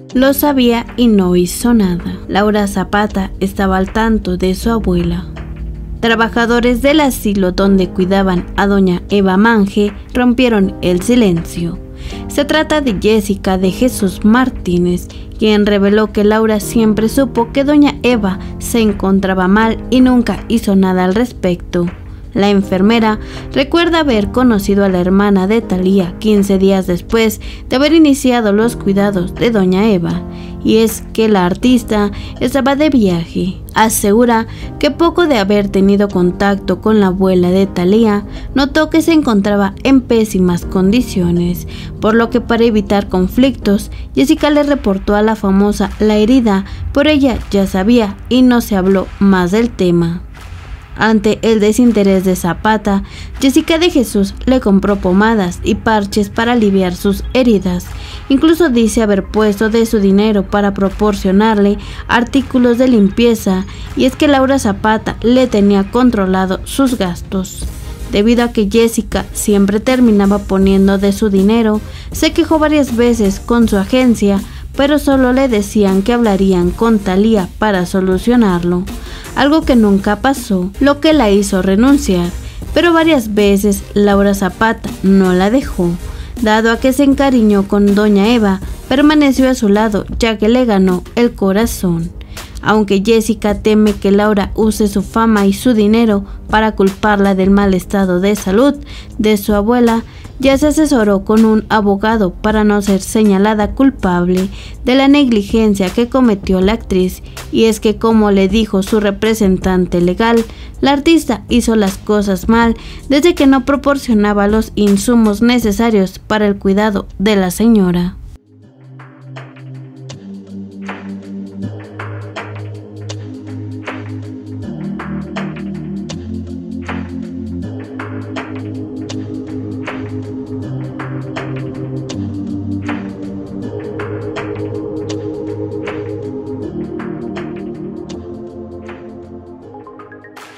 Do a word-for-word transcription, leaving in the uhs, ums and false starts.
lo sabía y no hizo nada. Laura Zapata estaba al tanto de su abuela. Trabajadores del asilo donde cuidaban a doña Eva Mange rompieron el silencio. Se trata de Jessica de Jesús Martínez, quien reveló que Laura siempre supo que doña Eva se encontraba mal y nunca hizo nada al respecto. La enfermera recuerda haber conocido a la hermana de Thalía quince días después de haber iniciado los cuidados de doña Eva, y es que la artista estaba de viaje. Asegura que poco de haber tenido contacto con la abuela de Thalía, notó que se encontraba en pésimas condiciones, por lo que para evitar conflictos, Jessica le reportó a la famosa la herida, pero ella ya sabía y no se habló más del tema. Ante el desinterés de Zapata, Jessica de Jesús le compró pomadas y parches para aliviar sus heridas. Incluso dice haber puesto de su dinero para proporcionarle artículos de limpieza, y es que Laura Zapata le tenía controlado sus gastos. Debido a que Jessica siempre terminaba poniendo de su dinero, se quejó varias veces con su agencia, pero solo le decían que hablarían con Thalía para solucionarlo, algo que nunca pasó, lo que la hizo renunciar, pero varias veces Laura Zapata no la dejó. Dado a que se encariñó con doña Eva, permaneció a su lado ya que le ganó el corazón. Aunque Jessica teme que Laura use su fama y su dinero para culparla del mal estado de salud de su abuela, ya se asesoró con un abogado para no ser señalada culpable de la negligencia que cometió la actriz, y es que, como le dijo su representante legal, la artista hizo las cosas mal desde que no proporcionaba los insumos necesarios para el cuidado de la señora.